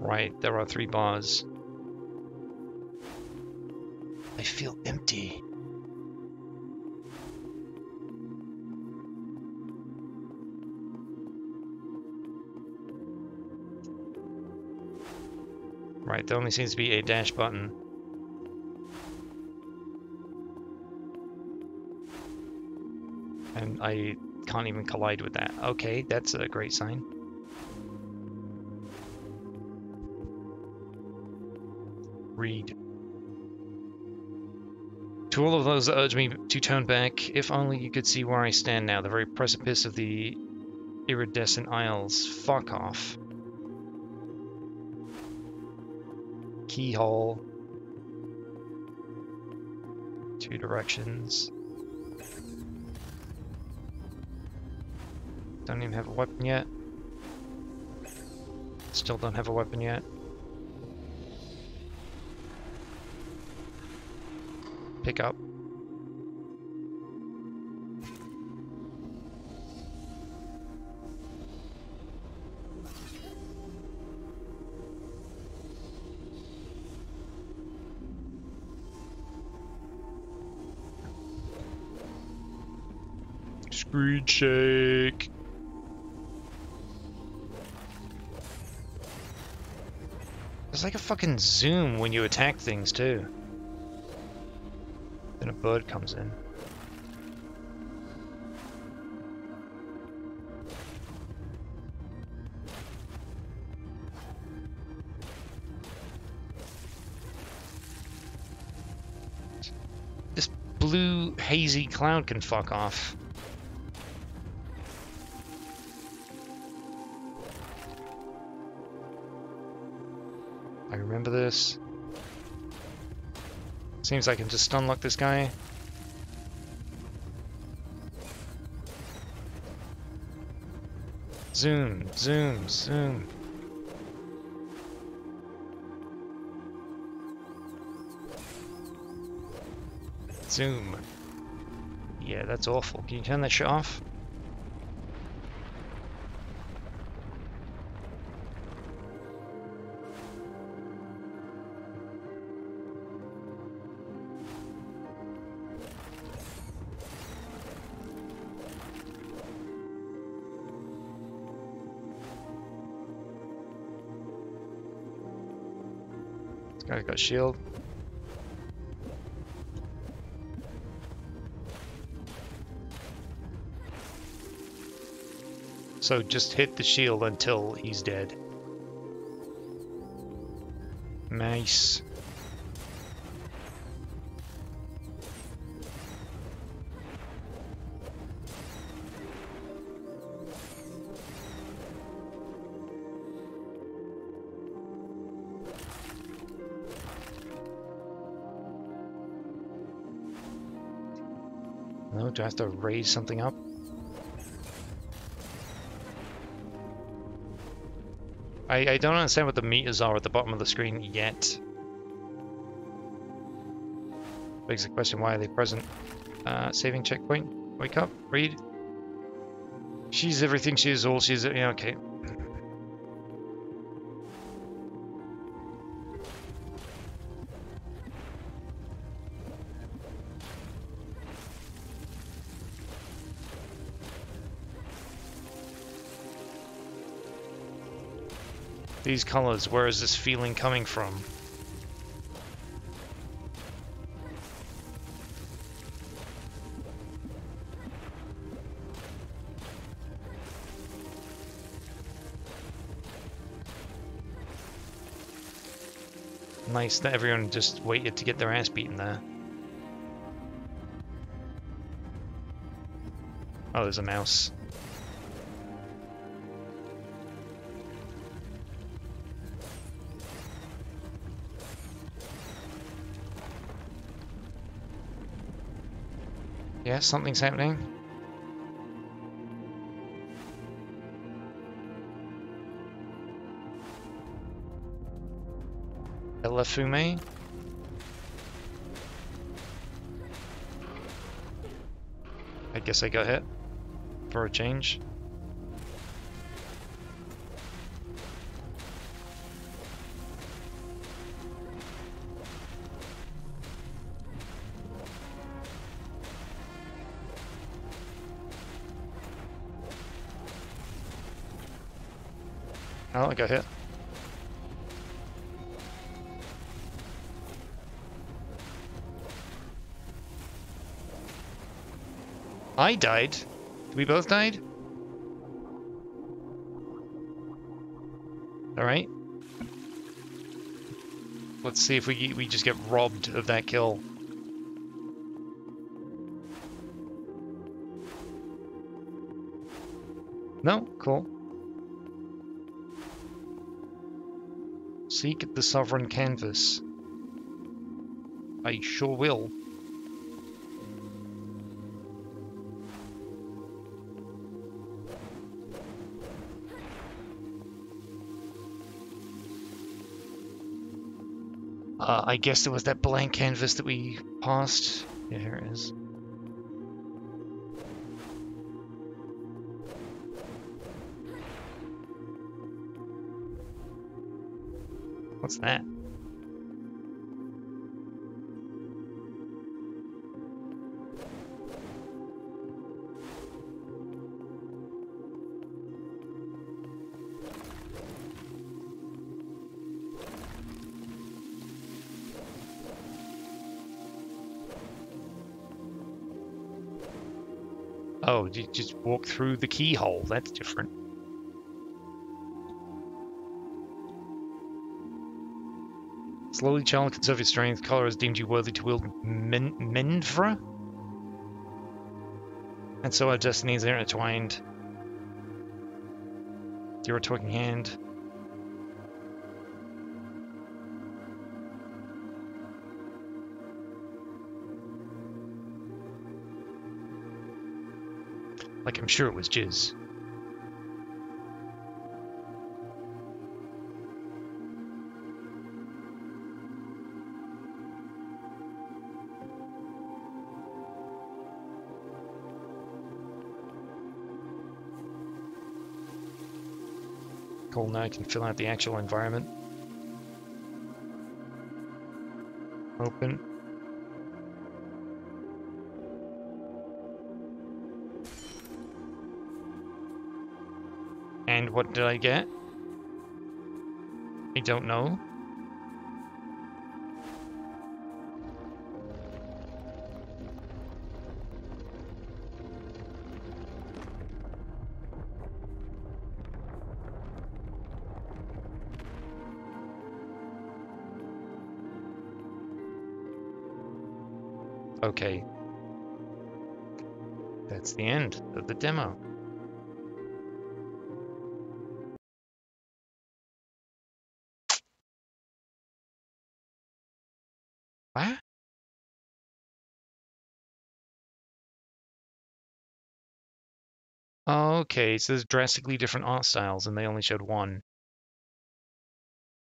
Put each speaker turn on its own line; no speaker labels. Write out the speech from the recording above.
Right, there are 3 bars. I feel empty. Right, there only seems to be a dash button. And I can't even collide with that. Okay, that's a great sign. Read. To all of those that urge me to turn back, if only you could see where I stand now, the very precipice of the iridescent isles. Fuck off. Keyhole. 2 directions. Don't even have a weapon yet. Still don't have a weapon yet. Pick up. Screen shake. There's like a fucking zoom when you attack things too. Then a bird comes in. This blue hazy cloud can fuck off. I remember this. Seems I can just stunlock this guy. Zoom, zoom, zoom. Zoom. Yeah, that's awful. Can you turn that shit off? This guy's got shield. So just hit the shield until he's dead. Nice. No, do I have to raise something up? I don't understand what the meters are at the bottom of the screen yet. Begs the question, why are they present? Saving checkpoint. Wake up. Read. She's everything, she is all, she's... Yeah, okay. These colors, where is this feeling coming from? Nice that everyone just waited to get their ass beaten there. Oh, there's a mouse. Yeah, something's happening. Elafume. I guess I got hit for a change. Oh, I got hit. I died. We both died? Alright. Let's see if we just get robbed of that kill. No? Cool. Seek the sovereign canvas. I sure will. I guess it was that blank canvas that we passed. Yeah, here it is. What's that? Oh, you just walk through the keyhole. That's different. Slowly, child, conserve your strength. Color has deemed you worthy to wield Menvra? And so our destinies are intertwined. You're a talking hand. Like, I'm sure it was jizz. Cool, now I can fill out the actual environment. Open. And what did I get? I don't know. Okay. That's the end of the demo. What? Okay, so there's drastically different art styles and they only showed one.